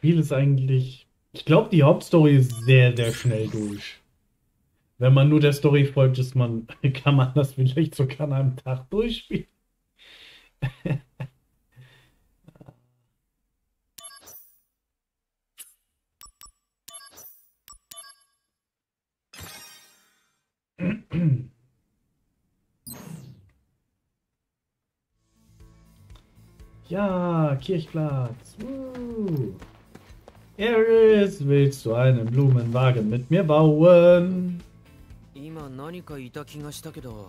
Spiel ist eigentlich, ich glaube, die Hauptstory ist sehr, sehr schnell durch. Wenn man nur der Story folgt, kann man das vielleicht sogar an einem Tag durchspielen. Ja, Kirchplatz. Ares, willst du einen Blumenwagen mit mir bauen? 今何かいた気がしたけど、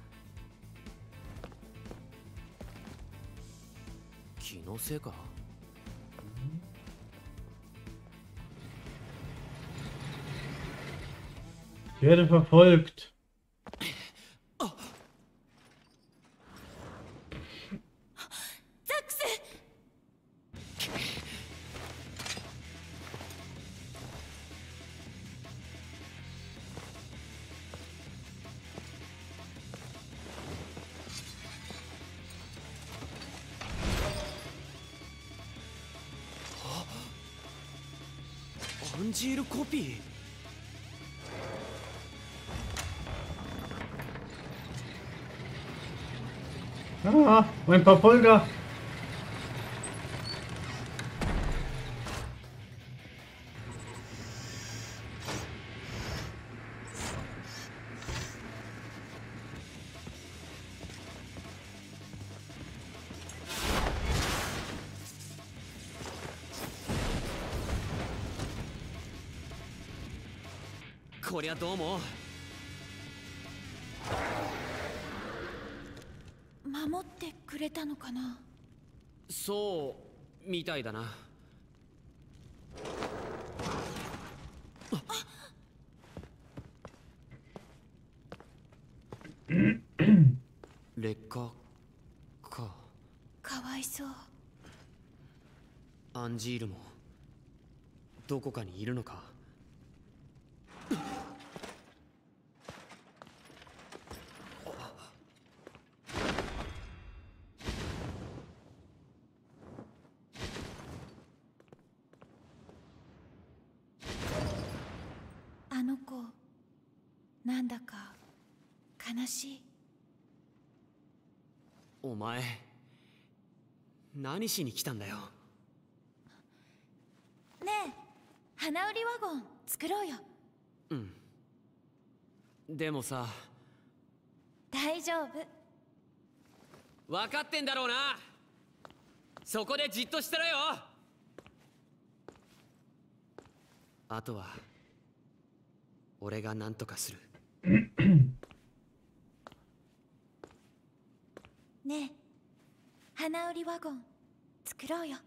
気のせいか。 Ich werde verfolgt. Zax! アンジールコピー。 Ah, mein Verfolger. .こりゃどうも。 守ってくれたのかな。 そうみたいだな。劣化か。 かわいそう。 アンジールもどこかにいるのか。 あの子、なんだか悲しい。 お前何しに来たんだよ。 ねえ、花売りワゴン作ろうよ。 うん。でもさ。 大丈夫。 分かってんだろうな。そこでじっとしてろよ。あとは俺が何とかする。 ねえ、花売りワゴン作ろうよ。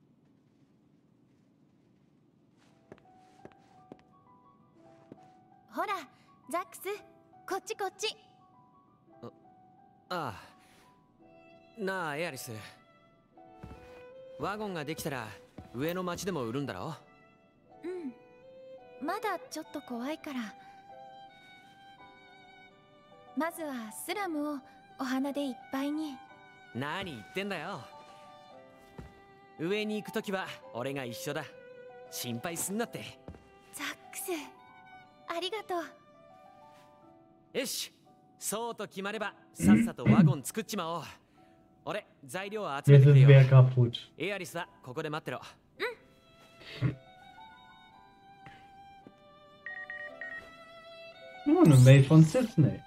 ほら、ザックス、こっちこっち。 ああ。なあエアリス、ワゴンができたら上の町でも売るんだろ。 うん、まだちょっと怖いから。まずはスラムをお花でいっぱいに。 何言ってんだよ。上に行くときは俺が一緒だ。心配すんなって。 ザックス、ありがとう。 よし、そうと決まればさっさとワゴン作っちまおう。俺材料集め Jetzt てくれ ist よ。 wer kaputt. エアリスはここで待ってろ。 Oh, eine Mail von Sydney.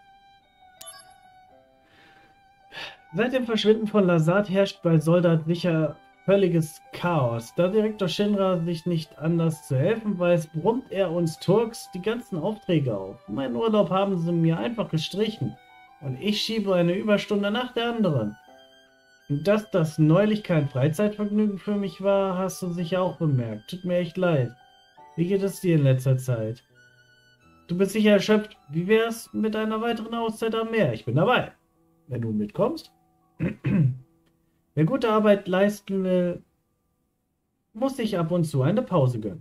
Seit dem Verschwinden von Lazard herrscht bei Soldat sicher völliges Chaos. Da Direktor Shinra sich nicht anders zu helfen weiß, brummt er uns Turks die ganzen Aufträge auf. Meinen Urlaub haben sie mir einfach gestrichen. Und ich schiebe eine Überstunde nach der anderen. Dass das neulich kein Freizeitvergnügen für mich war, hast du sicher auch bemerkt. Tut mir echt leid. Wie geht es dir in letzter Zeit? Du bist sicher erschöpft. Wie wär's mit einer weiteren Auszeit am Meer? Ich bin dabei. Wenn du mitkommst. Wer gute Arbeit leisten will, muss sich ab und zu eine Pause gönnen.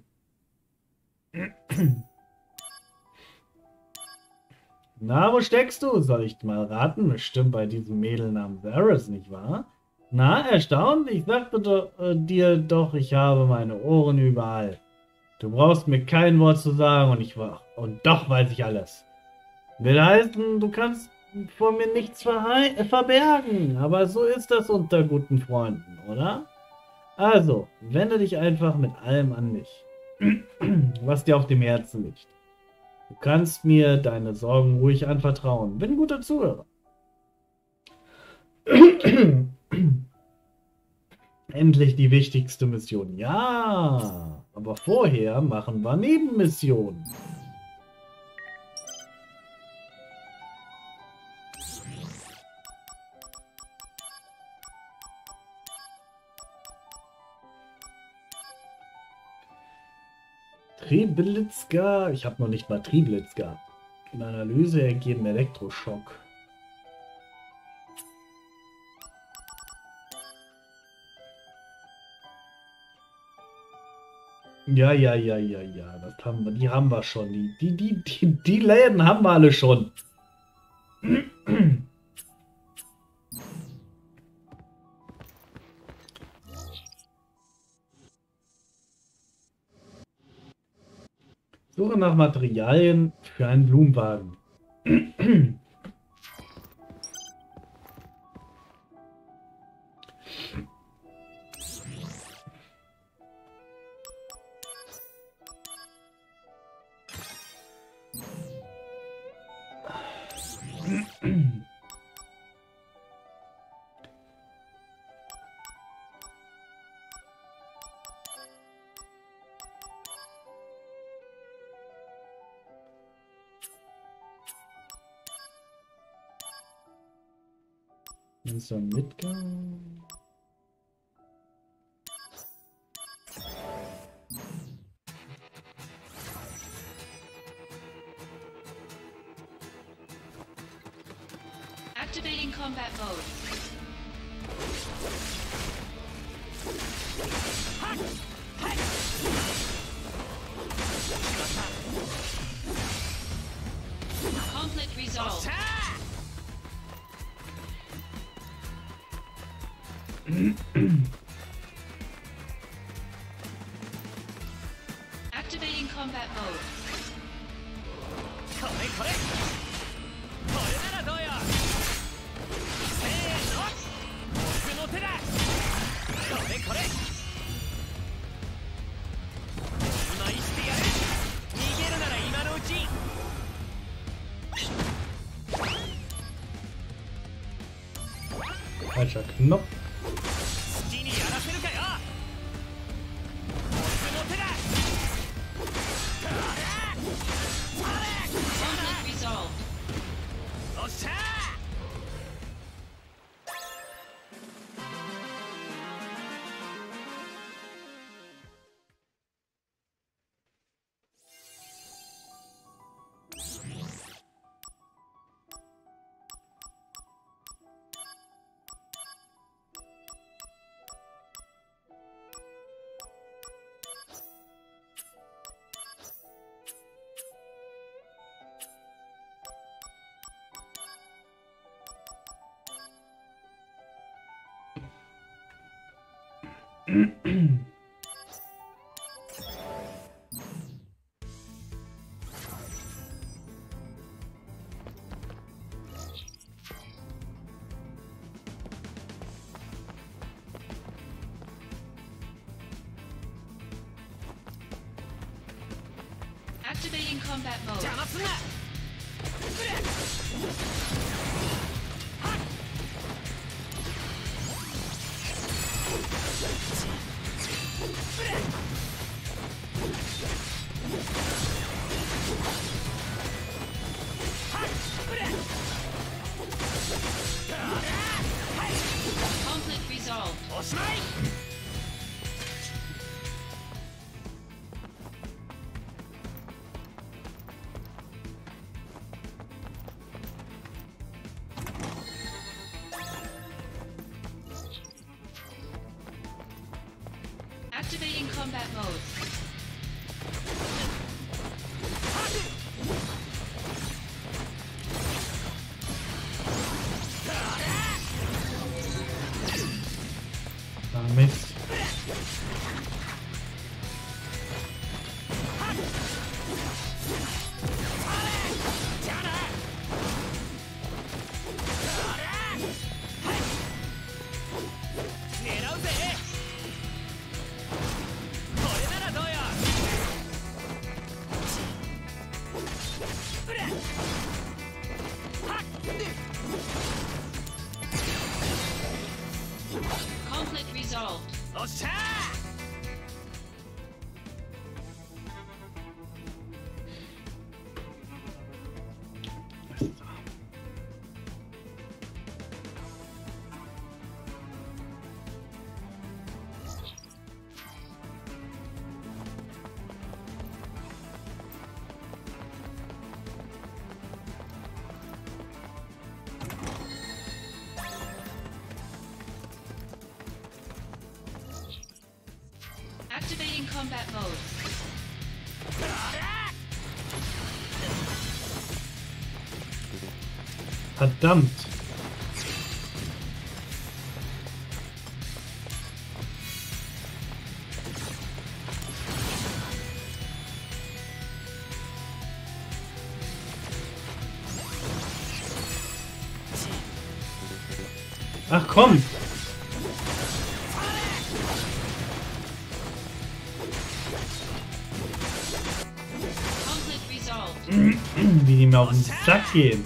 Na, wo steckst du? Soll ich mal raten? Bestimmt bei diesem Mädel namens Ares, nicht wahr? Na, erstaunt? Ich sagte dir doch, ich habe meine Ohren überall. Du brauchst mir kein Wort zu sagen und doch weiß ich alles. Will heißen, du kannst vor mir nichts verbergen, aber so ist das unter guten Freunden, oder? Also, wende dich einfach mit allem an mich, was dir auf dem Herzen liegt. Du kannst mir deine Sorgen ruhig anvertrauen. Bin ein guter Zuhörer. Endlich die wichtigste Mission. Ja, aber vorher machen wir Nebenmissionen. Triblitzka. Ich habe noch nicht mal Triblitzka. In Analyse ergeben Elektroschock. Ja. Das haben wir, die haben wir schon. Die Läden haben wir alle schon. Suche nach Materialien für einen Blumenwagen. Ist er mitgegangen? Activating combat mode. Conflict resolved. Activating combat mode. Falscher Knopf. Conflict resolved. Activating combat mode. Conflict resolved. Activating combat mode. Mist. Conflict resolved. Activating combat mode. Verdammt. Ach komm. Conflict resolved. Wie die mir auf den Sack gehen.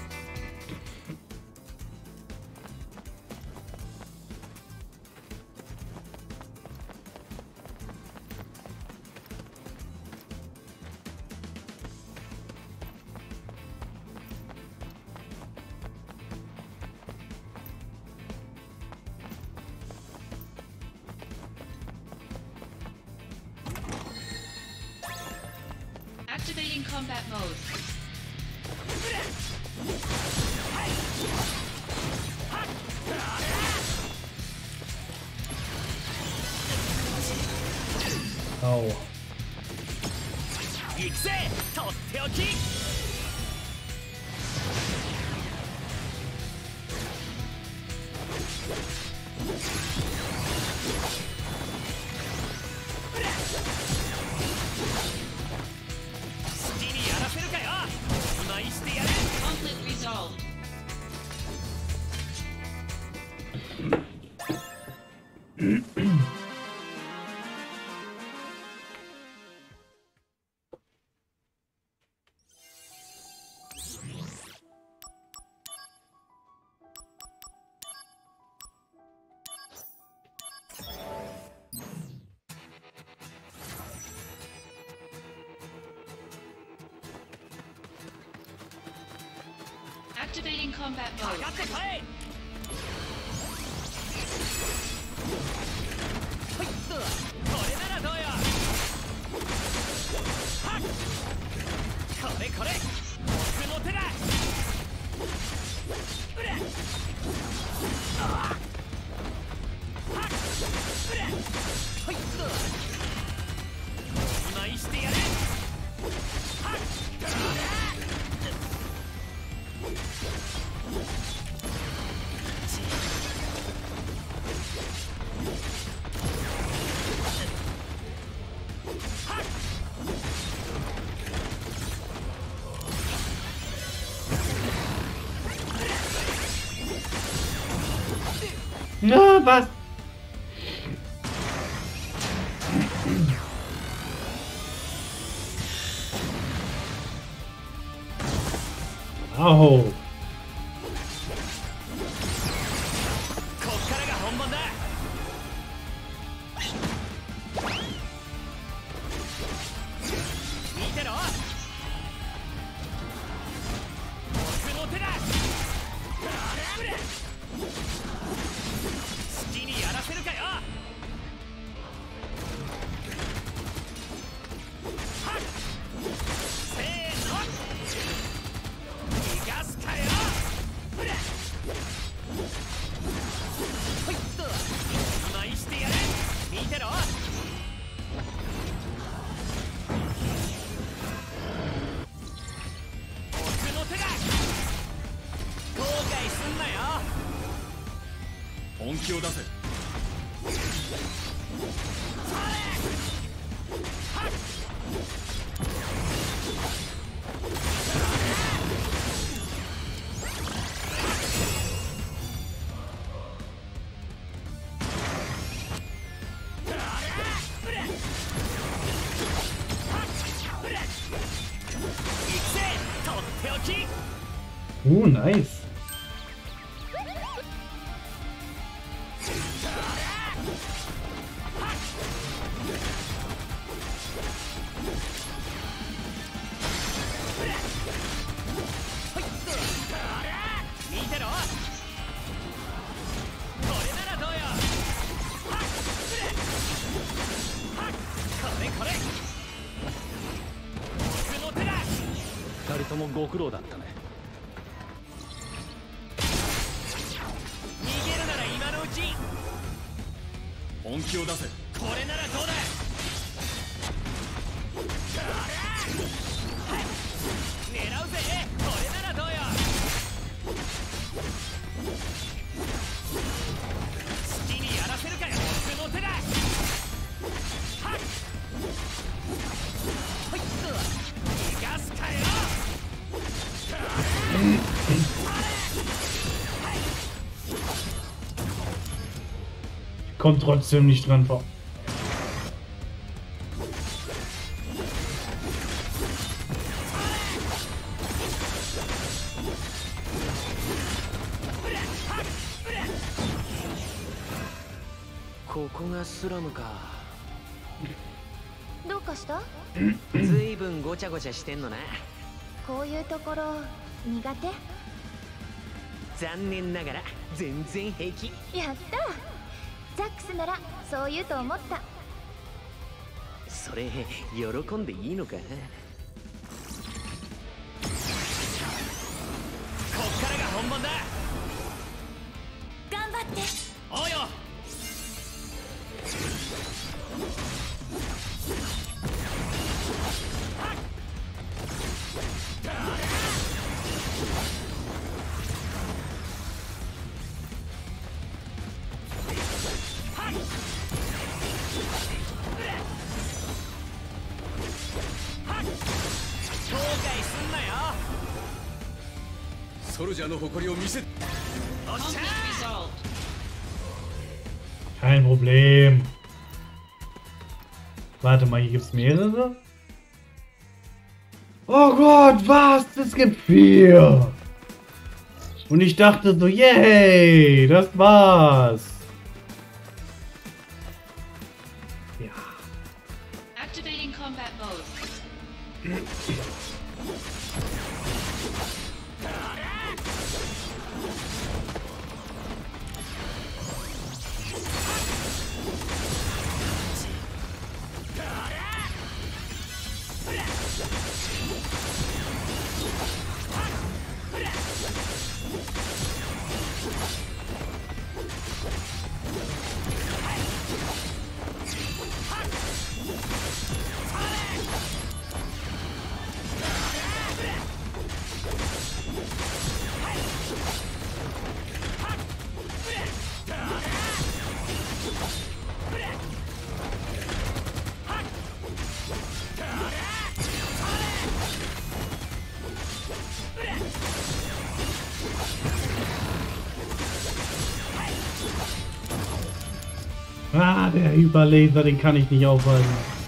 Activating combat mode. Au. 行くぜとっておき 好きにやらせるかよお見舞いしてやる Conflict resolved. Activating combat か mode. かってこいはいっとこれならどうよはっこれこれ僕の手だうれあはっうれはいっとお見舞いしてやるはっ Na, was? Au. こっからが本番だ見てろ僕の手だ好きにやらせるかよはっせーの逃がすかよほいっとお見舞いしてやる見てろ僕の手だ後悔すんなよ本気を出せ。 Nice. Kommt trotzdem nicht dran vor. どうかした？ ずいぶんごちゃごちゃしてんのな。 こういうところ苦手？ 残念ながら全然平気。 やった。ザックスならそう言うと思った。 それ喜んでいいのか？こっからが本番だ。 頑張って。 おうよ。 ソルジャーの誇りを見せ。 Conflict resolved. Kein Problem. Warte mal, hier gibt es mehrere. Oh Gott, was? Es gibt 4. Und ich dachte so, yay, das war's. Ja. Activating combat mode. Ah, der Hyperlaser, den kann ich nicht aufhalten.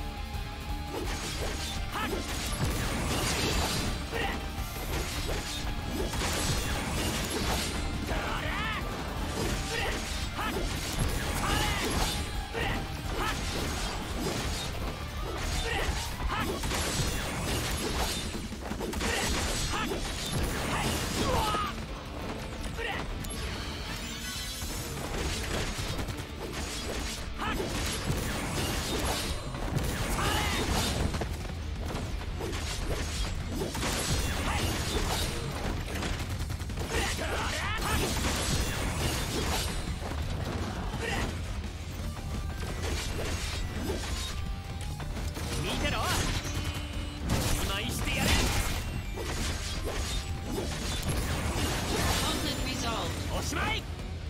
Conflict resolved.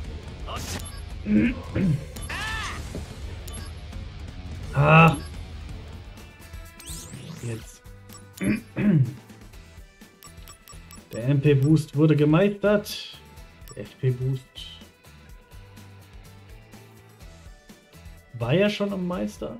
Ah. Jetzt. Der MP-Boost wurde gemeistert. Der FP-Boost war ja schon am Meister.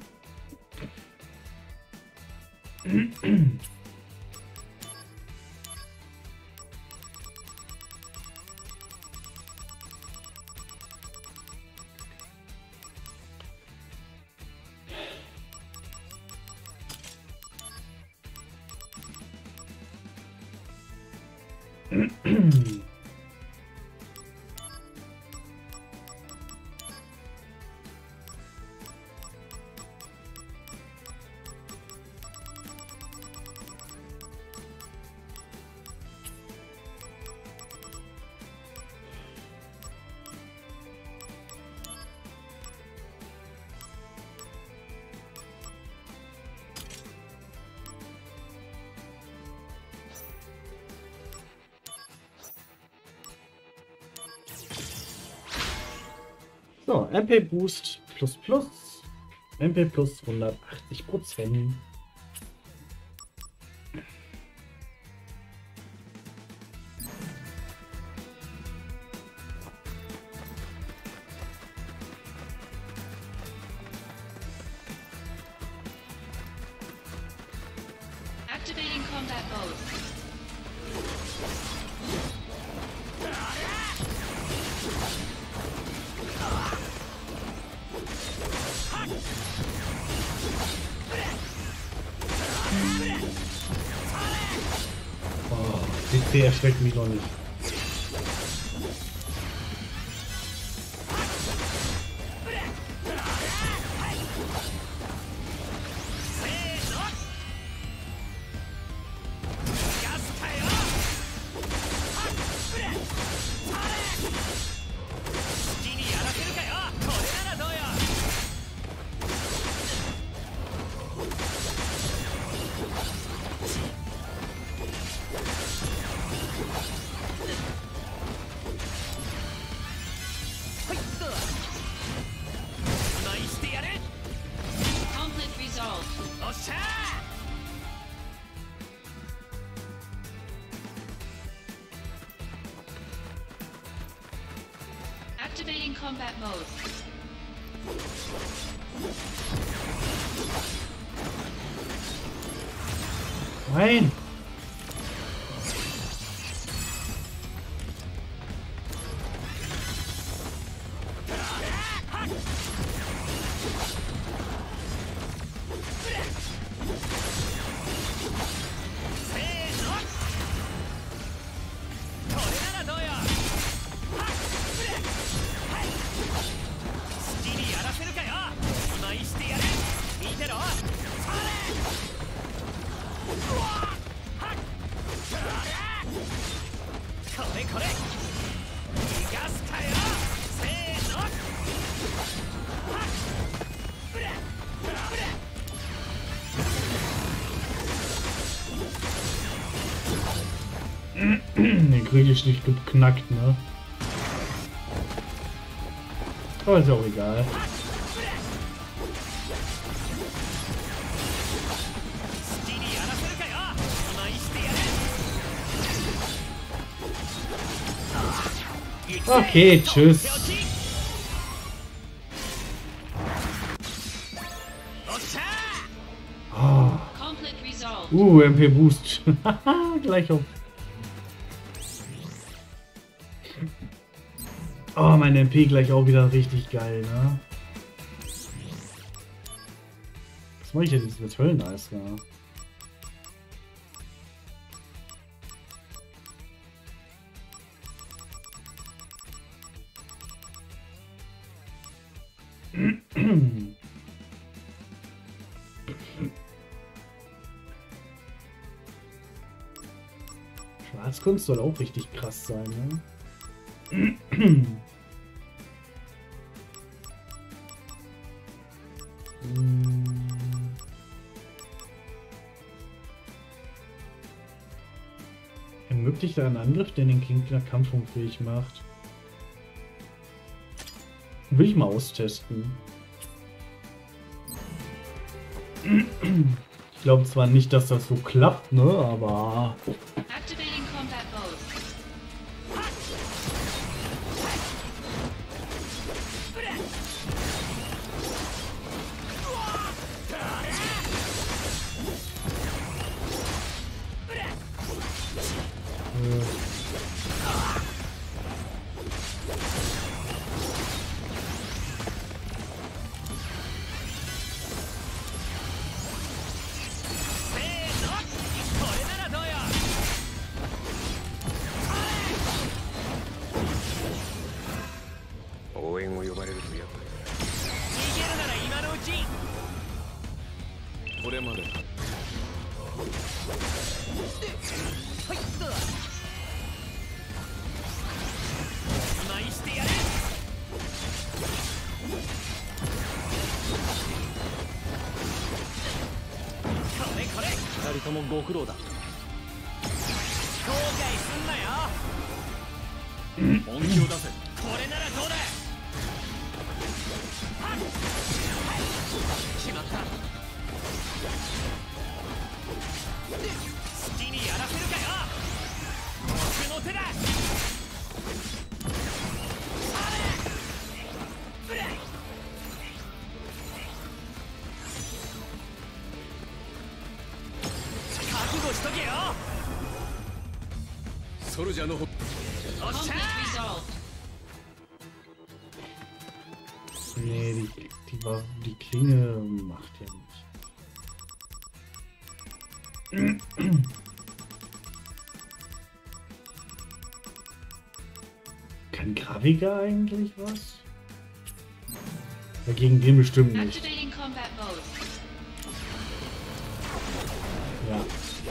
So, MP Boost plus plus. MP plus 180%. Activating combat mode. Oh, CC erschreckt mich noch nicht. Conflict resolved. Activating combat mode. Nein! Den kriege ich nicht geknackt, ne? Aber ist auch egal. Okay, tschüss. Oh. Conflict resolved. MP Boost. Gleich auf. Oh, mein MP gleich auch wieder richtig geil, ne? Was mache ich jetzt mit Hölleneis, ja? Schwarzkunst soll auch richtig krass sein, ne? Ermöglicht einen Angriff, der den Gegner kampfunfähig macht. Will ich mal austesten. Ich glaube zwar nicht, dass das so klappt, ne, aber... Activating combat mode. まではいどうだお見舞いしてやるこれこれ二人ともご苦労だ。 後悔すんなよ本気を出せ。 これならどうだ決まった好きにやらせるかよ僕の手だ覚悟しとけよソルジャーのほおっしゃ Conflict resolved. Nee, die Klinge macht ja nicht. Kann Gravika eigentlich was? Ja, gegen den bestimmt nicht. Activating combat mode. Ja.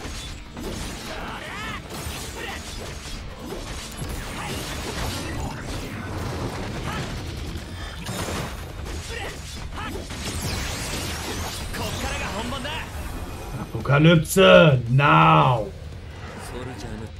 Apokalypse! Now! ソルジャーの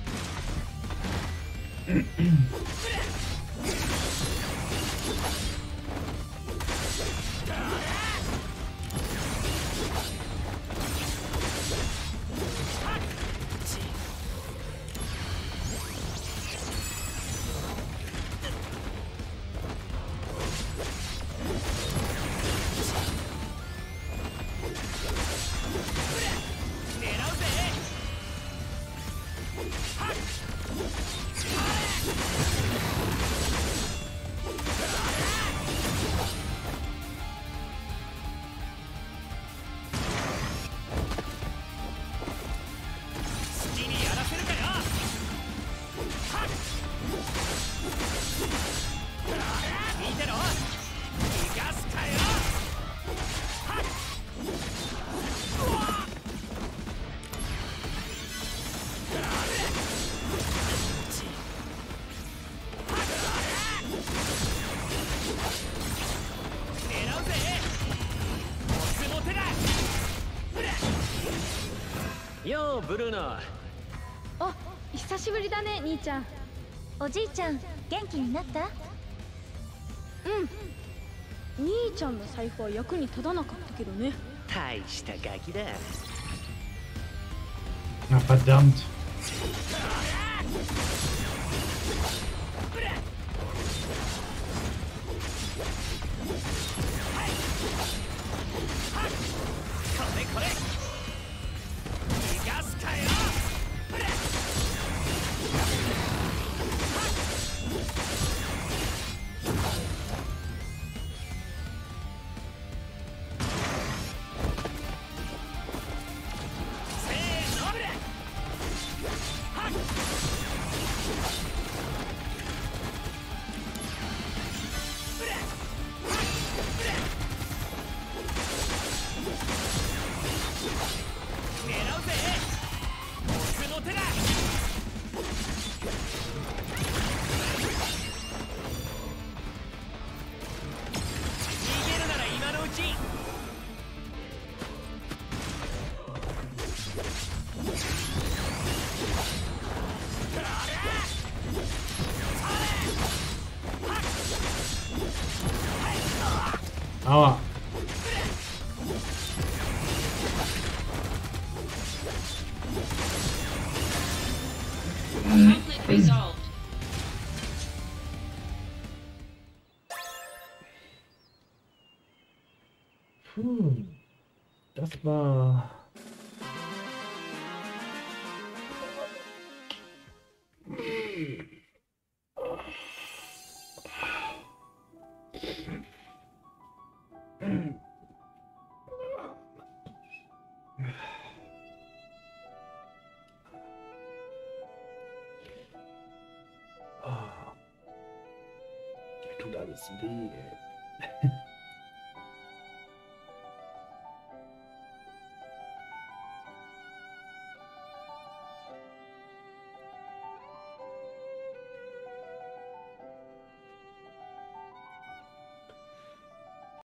ようブルーノあ、久しぶりだね兄ちゃん。おじいちゃん元気になった？ 兄ちゃんの財布は役に立たなかったけどね。 大したガキだ Na verdammt. Aua. Conflict resolved. Das war... Tut alles weh.